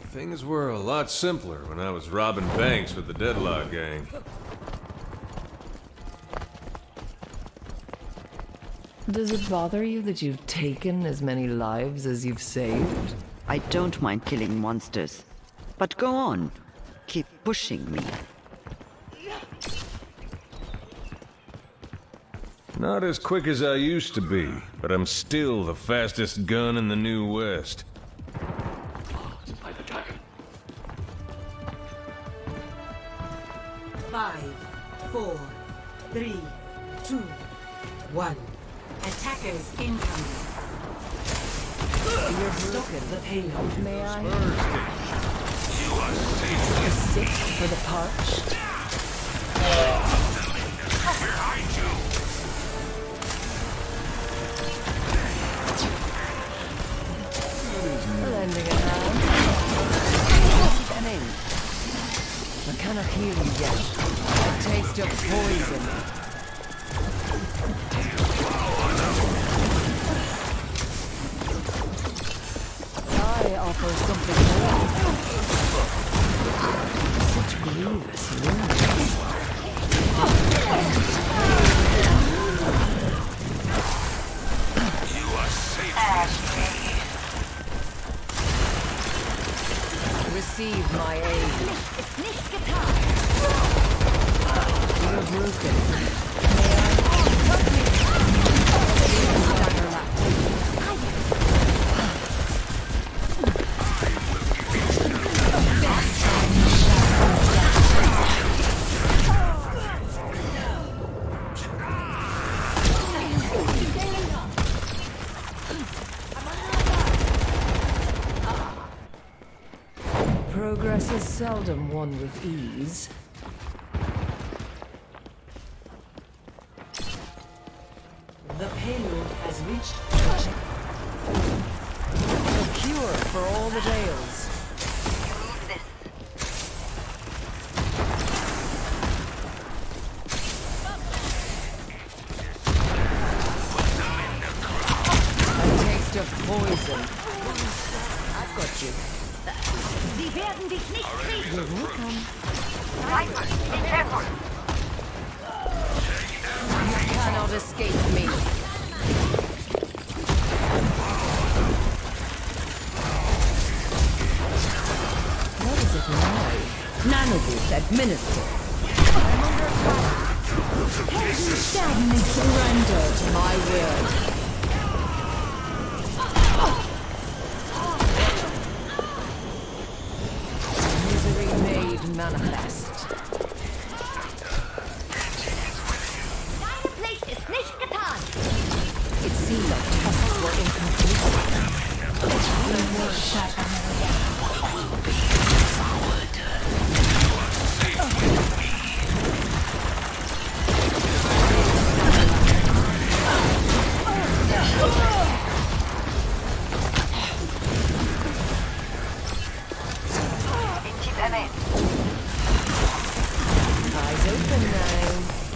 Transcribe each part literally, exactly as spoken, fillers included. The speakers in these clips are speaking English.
Things were a lot simpler when I was robbing banks with the Deadlock gang. Does it bother you that you've taken as many lives as you've saved? I don't mind killing monsters. But go on. Keep pushing me. Not as quick as I used to be, but I'm still the fastest gun in the New West. By the dragon. Five, four, three, two, one. Attackers incoming. You're Stop broken. the payload. May I? You are safe. A stick for the parched? Behind you. Lending a hand. I cannot hear you yet. A taste of poison. I offer something more. Such grievous wounds. You are safe. Receive my aid. You're broken. May I? Stagger left. Progress is seldom won with ease. The payload has reached the checkpoint. A cure for all the Dales. A taste of poison. I've got you. Sie werden dich nicht kriegen. You're welcome. Sniper, be careful. You cannot escape me. What is it now? Nanoboost administered. I'm under attack. Helden surrender to my will. Misery made manifest. Deine Pflicht ist nicht getan. It seemed like tests were incomplete. We were shut Eyes open now.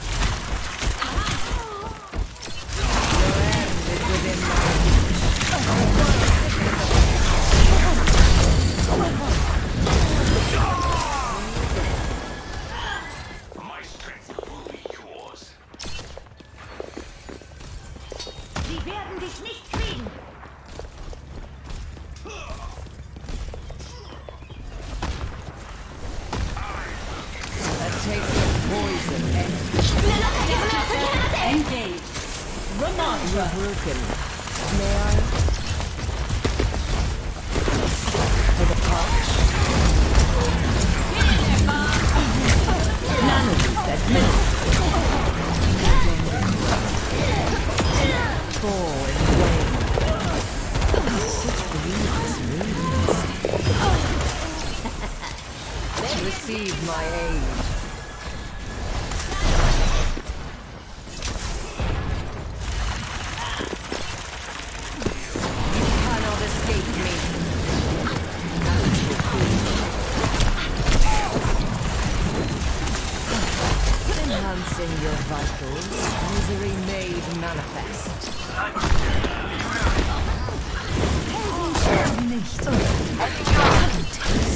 Your end is within my reach. My strength will be yours. Sie werden dich nicht kriegen. A taste of poison. Engage. You're broken. May I? For the parched? Nanoboost administered. Fall in flame. Such grievous wounds. Receive my aid. You cannot escape me. Enhancing your vitals, misery made manifest. Helden sterben nicht.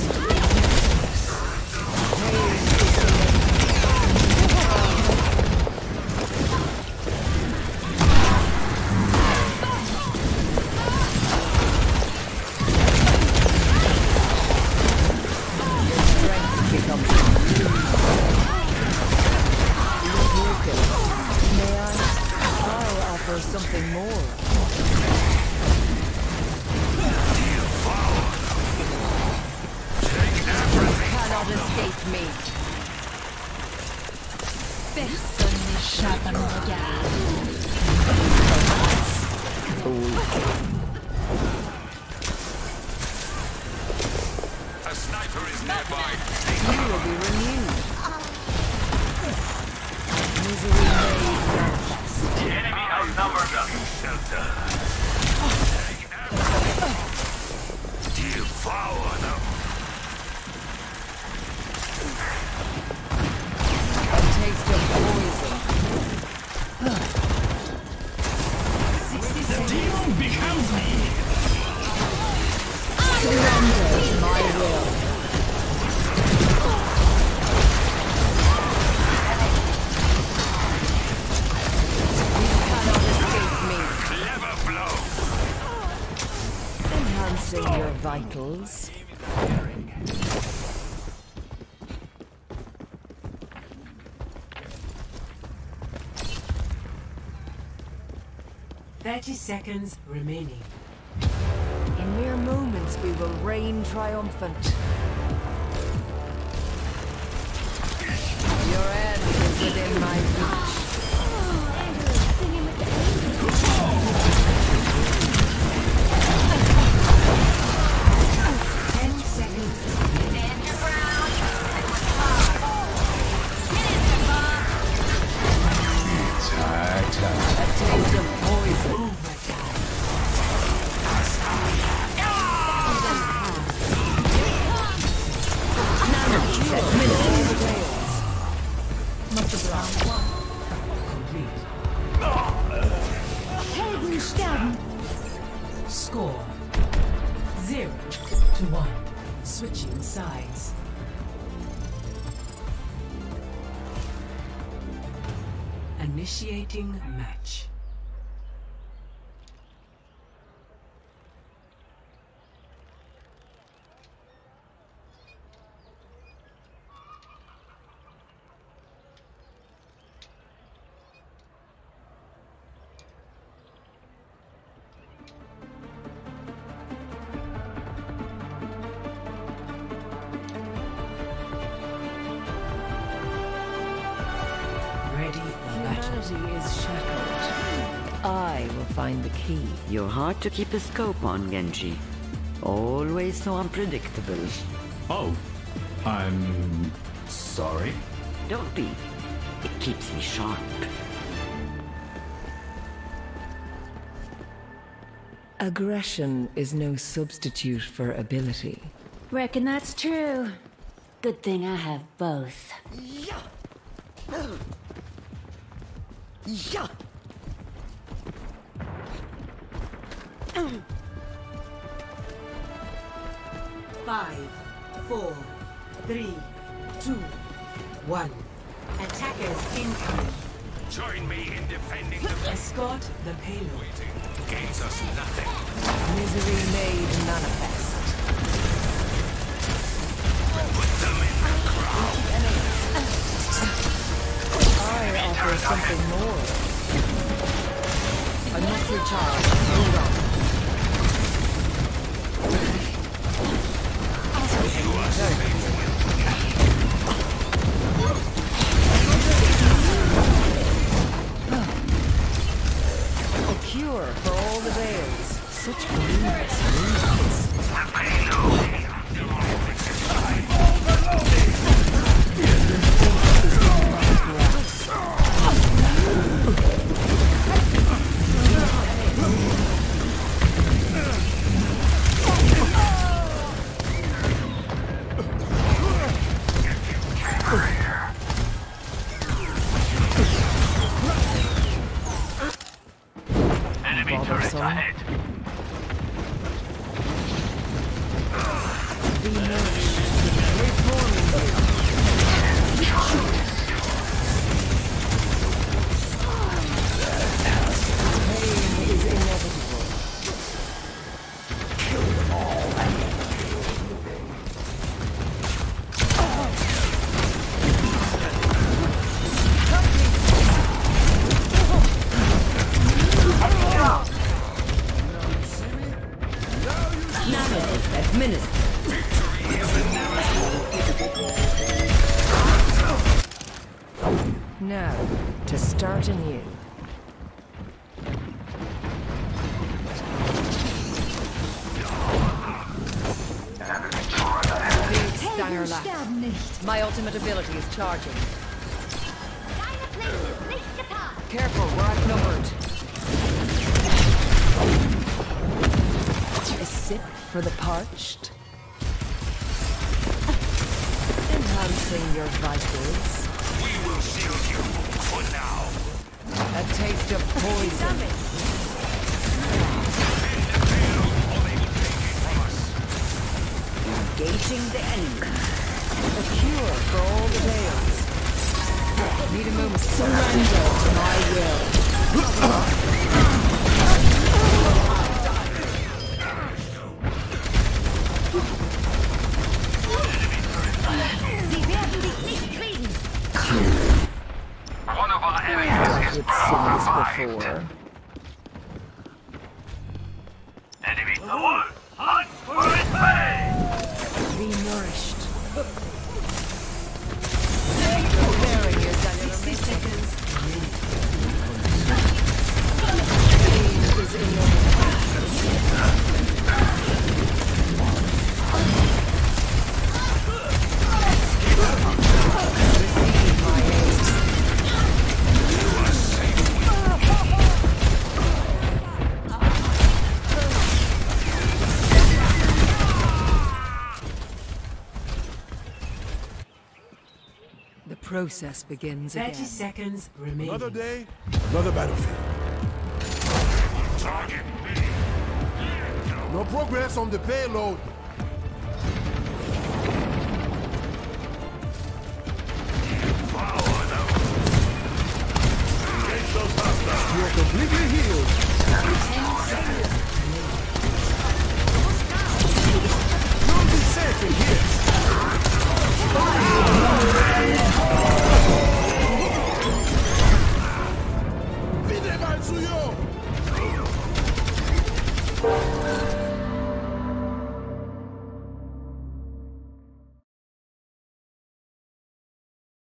with me. Personne n'échappe à mon regard. A sniper is nearby. You will be renewed. Misery made manifest. The enemy outnumbered us. Shelter. Devour them. A taste of poison. sixty Demon becomes me. Surrender to my will. You cannot escape me. Clever blow. Enhancing your vitals. Thirty seconds remaining. In mere moments we will reign triumphant. Your end is within my reach. Ten seconds. Stand your ground. A taste of poison. Helden sterben. Score zero to one. Switching sides. Initiating match. Ready for battle. Humanity is shackled. I will find the key. You're hard to keep a scope on, Genji. Always so unpredictable. Oh, I'm sorry. Don't be. It keeps me sharp. Aggression is no substitute for ability. Reckon that's true. Good thing I have both. Yeah. Five, four, three, two, one. Attackers incoming. Join me in defending the Escort the payload. gains us nothing. Misery made manifest. Put them in the crowd. I offer something more. I must recharge. Hold on. A cure for all the veils. Such movements. Now, to start anew. Big Stanger left. My ultimate ability is charging. Deine Pflicht ist nicht getan. Careful, we're outnumbered. A sip for the parched. Enhancing your vitals. We will shield you for now. A taste of poison. Engaging the enemy. A cure for all the tales. Need a moment. Surrender to my will. Sie werden dich nicht kriegen. One of our enemies is It's seen this revived. before. Enemy alone. Hunt for its prey. Be nourished. Bearing your sixty seconds. Pain is in your Receive my aid. The process begins thirty again. seconds remaining. Another day, another battlefield. Target. No progress on the payload.